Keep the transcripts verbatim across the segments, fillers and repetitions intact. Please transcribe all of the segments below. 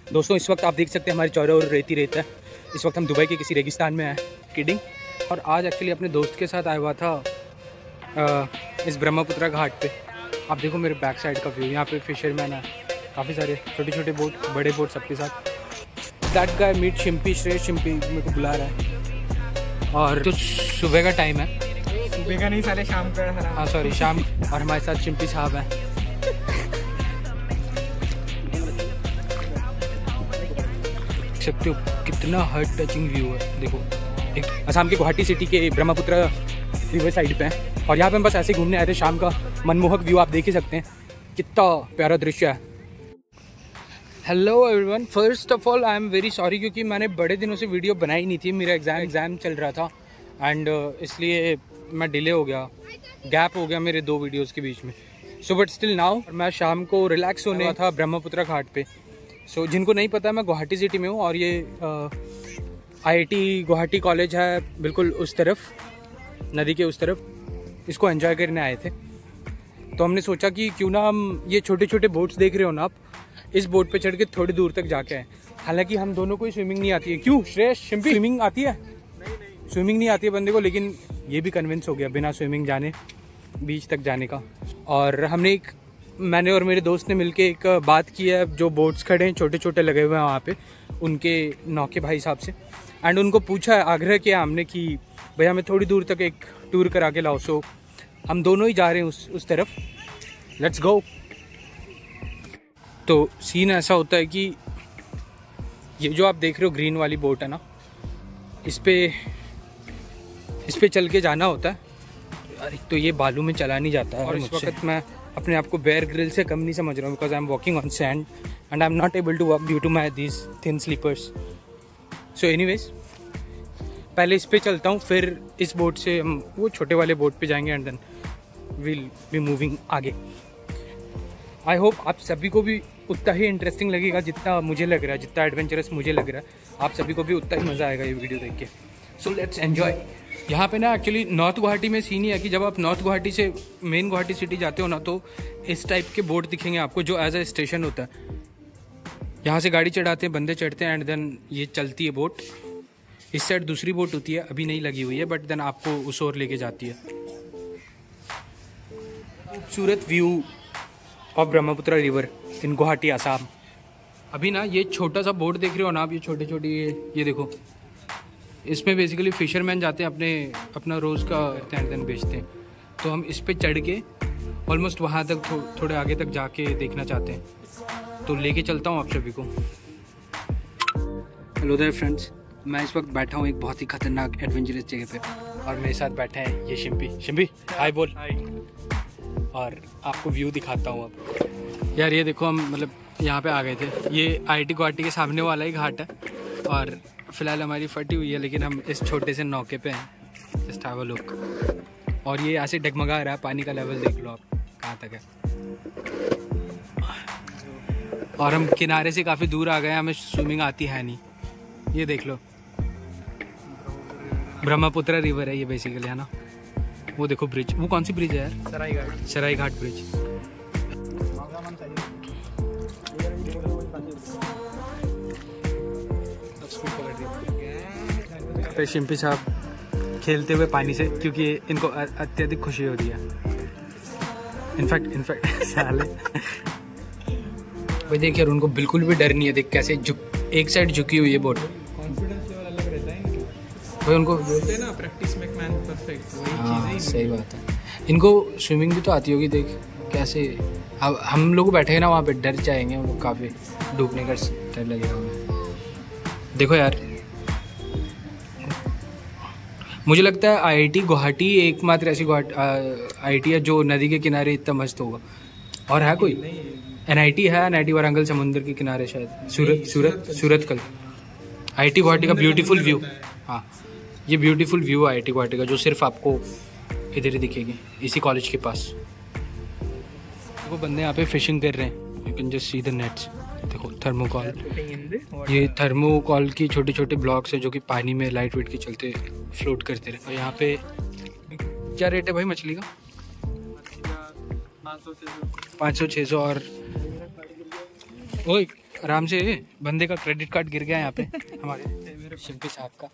दोस्तों इस वक्त आप देख सकते हैं हमारे चारों ओर रेती रेत है। इस वक्त हम दुबई के किसी रेगिस्तान में हैं, किडिंग। और आज एक्चुअली अपने दोस्त के साथ आया हुआ था आ, इस ब्रह्मपुत्रा घाट पे। आप देखो मेरे बैक साइड का व्यू, यहाँ पे फिशरमैन है, काफ़ी सारे छोटे छोटे बोट, बड़े बोट सबके साथ। दैट गाय मीट शिम्पी, श्रेष्ठ शिम्पी मेरे को बुला रहा है। और तो सुबह का टाइम है, सुबह का नहीं साले शाम का। हाँ सॉरी शाम। और हमारे साथ शिम्पी साहब हैं। सकते हो कितना हार्ट टचिंग व्यू है। देखो एक असम के गुवाहाटी सिटी के ब्रह्मपुत्र रिवर साइड पे हैं और यहाँ पे हम बस ऐसे घूमने आए थे। शाम का मनमोहक व्यू आप देख ही सकते हैं, कितना प्यारा दृश्य है। Hello everyone, first of all I am very sorry क्योंकि मैंने बड़े दिनों से वीडियो बनाई नहीं थी। मेरा एग्ज़ाम एग्ज़ाम चल रहा था एंड uh, इसलिए मैं डिले हो गया, गैप हो गया मेरे दो वीडियोज़ के बीच में। सो बट स्टिल नाउ मैं शाम को रिलैक्स होने था ब्रह्मपुत्रा घाट पे। सो so, जिनको नहीं पता मैं गुवाहाटी सिटी में हूँ और ये आईआईटी गुवाहाटी कॉलेज है बिल्कुल उस तरफ, नदी के उस तरफ। इसको एंजॉय करने आए थे तो हमने सोचा कि क्यों ना हम ये छोटे छोटे बोट्स देख रहे हो ना आप, इस बोट पे चढ़ के थोड़ी दूर तक जाके आए। हालांकि हम दोनों को ही स्विमिंग नहीं आती है। क्यों श्रेष्ठ, शिम्पी स्विमिंग आती है? नहीं नहीं स्विमिंग नहीं आती है बंदे को, लेकिन ये भी कन्विंस हो गया बिना स्विमिंग जाने बीच तक जाने का। और हमने एक मैंने और मेरे दोस्त ने मिलके एक बात की है, जो बोट्स खड़े हैं छोटे छोटे लगे हुए हैं वहाँ पे, उनके नौके भाई साहब से, एंड उनको पूछा है, आग्रह किया हमने कि भैया हमें थोड़ी दूर तक एक टूर करा के लाओ। सो हम दोनों ही जा रहे हैं उस उस तरफ, लेट्स गो। तो सीन ऐसा होता है कि ये जो आप देख रहे हो ग्रीन वाली बोट है ना, इस पे इस पे चल के जाना होता है। अरे तो ये बालू में चला नहीं जाता है। और इस वक्त मैं अपने आप को बेयर ग्रिल से कम नहीं समझ रहा हूँ, because I am walking on sand and I am not able to walk due to my this thin slippers. So anyways पहले इस पे चलता हूँ, फिर इस बोट से हम वो छोटे वाले बोट पे जाएंगे and then will be moving आगे। आई होप आप सभी को भी उतना ही इंटरेस्टिंग लगेगा जितना मुझे लग रहा है, जितना एडवेंचरस मुझे लग रहा है। आप सभी को भी उतना ही मज़ा आएगा ये वीडियो देख के। So let's enjoy. यहाँ पे ना एक्चुअली नॉर्थ गुवाहाटी में सीन ही है कि जब आप नॉर्थ गुवाहाटी से मेन गुवाहाटी सिटी जाते हो ना, तो इस टाइप के बोर्ड दिखेंगे आपको जो एज अ स्टेशन होता है। यहाँ से गाड़ी चढ़ाते हैं, बंदे चढ़ते हैं एंड देन ये चलती है बोट। इस साइड दूसरी बोट होती है, अभी नहीं लगी हुई है, बट देन आपको उस ओर लेके जाती है। खूबसूरत view of Brahmaputra river in Guwahati Assam. अभी ना ये छोटा सा बोट देख रहे हो ना आप, ये छोटे छोटे ये ये देखो, इसमें बेसिकली फिशरमैन जाते हैं, अपने अपना रोज़ का एंड देन बेचते हैं। तो हम इस पे चढ़ के ऑलमोस्ट वहाँ तक थो, थोड़े आगे तक जाके देखना चाहते हैं, तो लेके चलता हूँ आप सभी को। हेलो देयर फ्रेंड्स, मैं इस वक्त बैठा हूँ एक बहुत ही खतरनाक एडवेंचरस जगह पे और मेरे साथ बैठे हैं ये शिम्पी। शिम्पी हाय बोल। हाय। और आपको व्यू दिखाता हूँ अब। यार ये देखो, हम मतलब यहाँ पे आ गए थे। ये आईआईटी गुवाहाटी के सामने वाला ही घाट है और फिलहाल हमारी फटी हुई है, लेकिन हम इस छोटे से नौके पे हैं। Just have a look. और ये ऐसे डगमगा रहा है, पानी का लेवल देख लो आप कहाँ तक है। और हम किनारे से काफ़ी दूर आ गए, हमें स्विमिंग आती है नहीं। ये देख लो, ब्रह्मपुत्रा रिवर है ये बेसिकली, है ना। वो देखो ब्रिज, वो कौन सी ब्रिज है यार? Saraighat. Saraighat bridge. तो शिम्पी साहब खेलते हुए पानी से, क्योंकि इनको अत्यधिक खुशी हो रही है। इनफैक्ट इनफैक्ट साले भाई देख यार, उनको बिल्कुल भी डर नहीं है। देख कैसे झुक, एक साइड झुकी हुई है बोट। कॉन्फिडेंस लेवल अलग रहता है इनको। भाई उनको बोलते हैं ना, प्रैक्टिस मेक मैन परफेक्ट, वही चीज़ है। सही बात है। इनको स्विमिंग भी तो आती होगी। देख कैसे, अब हम लोग बैठे हैं ना वहाँ पे, डर जाएंगे हम लोग, काफ़ी डूबने का डर लगेगा हमें। देखो यार, मुझे लगता है आईआईटी गुवाहाटी एकमात्र ऐसी आईआईटी है जो नदी के किनारे इतना मस्त होगा। और है कोई? एनआईटी है, एनआईटी वारंगल समुंदर के किनारे शायद, सूरत सूरत सूरत कल। आईआईटी गुवाहाटी का ब्यूटीफुल व्यू, हाँ ये ब्यूटीफुल व्यू है आईआईटी गुवाहाटी का, जो सिर्फ आपको इधर ही दिखेगी, इसी कॉलेज के पास। वो बंदे यहाँ पे फिशिंग कर रहे हैं, you can just see the nets. देखो थर्मोकॉल, ये थर्मोकॉल की छोटे छोटे ब्लॉक्स हैं जो कि पानी में लाइट वेट के चलते फ्लोट करते रहे। और यहाँ पे क्या रेट है भाई मछली का? पाँच सौ छः सौ। और ओए आराम से। बंदे का क्रेडिट कार्ड गिर गया यहाँ पे हमारे शिंपी साहब का।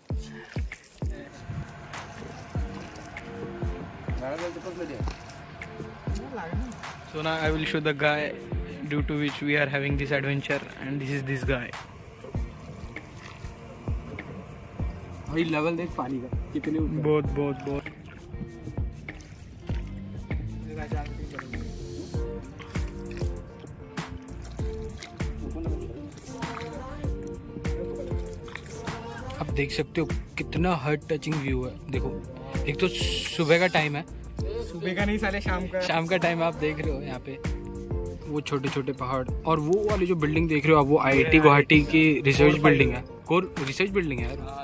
So now I will show the guy due to which we are having this adventure, and this is this guy. भाई लेवल देख पानी का कितने ऊपर। बहुत बहुत बहुत। आप देख सकते हो कितना हार्ट टचिंग व्यू है। देखो एक तो सुबह का टाइम है, सुबह का नहीं साले शाम का। शाम का टाइम आप देख रहे हो यहाँ पे वो छोटे छोटे पहाड़, और वो वाली जो बिल्डिंग देख रहे हो आप वो आई आई टी गुवाहाटी की रिसर्च बिल्डिंग है। कोर रिसर्च बिल्डिंग है यार।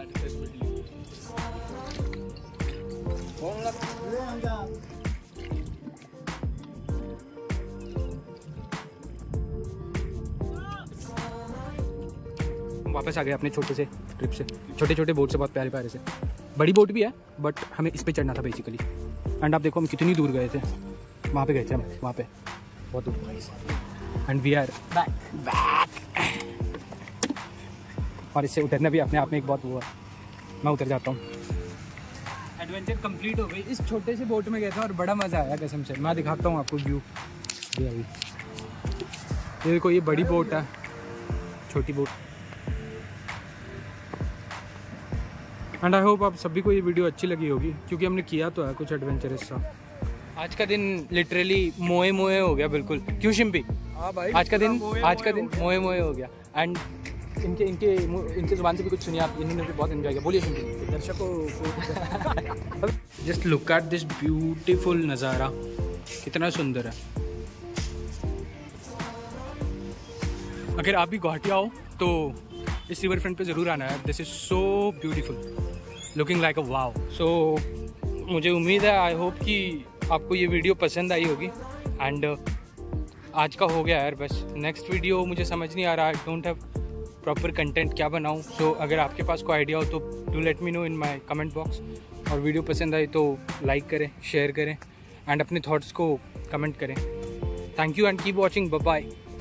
वापस आ गए अपने छोटे से ट्रिप से, छोटे छोटे बोट से, बहुत प्यारे प्यारे से। बड़ी बोट भी है बट हमें इस पे चढ़ना था बेसिकली। एंड आप देखो हम कितनी दूर गए थे, वहाँ पे गए थे हम, वहाँ पे बहुत दूर। And we are back back. और इससे उतरना भी अपने आप में एक बहुत वो है। मैं उतर जाता हूँ। एडवेंचर कंप्लीट हो गई। इस छोटे से बोट में गए थे और बड़ा मज़ा आया कसम से। मैं दिखाता हूँ आपको व्यू। ये अभी ये देखो, ये बड़ी बोट है, छोटी बोट। एंड आई होप आप सभी को ये वीडियो अच्छी लगी होगी, क्योंकि हमने किया तो है कुछ एडवेंचरस सा। आज का दिन लिटरली मोए मोए हो गया बिल्कुल। क्यों शिंपी? हाँ भाई, आज का दिन मोए आज का मोए दिन हो मोए मोए हो गया। एंड इनके इनके इनके जुबान से भी कुछ सुनिए आप। इन्होंने भी बहुत एंजॉय किया। बोलिए शिंपी। दर्शकों को just look at this beautiful नज़ारा, कितना सुंदर है। अगर आप भी गुवाहाटी आओ तो इस रिवर फ्रंट पे ज़रूर आना है। This is so beautiful, looking like a wow. So मुझे उम्मीद है, आई होप कि आपको ये वीडियो पसंद आई होगी। एंड uh, आज का हो गया यार बस। नेक्स्ट वीडियो मुझे समझ नहीं आ रहा, I don't have proper content क्या बनाऊँ। सो so, अगर आपके पास कोई आइडिया हो तो do let me know in my comment box. और वीडियो पसंद आई तो लाइक करें, शेयर करें एंड अपने थॉट्स को कमेंट करें। Thank you and keep watching. Bye bye.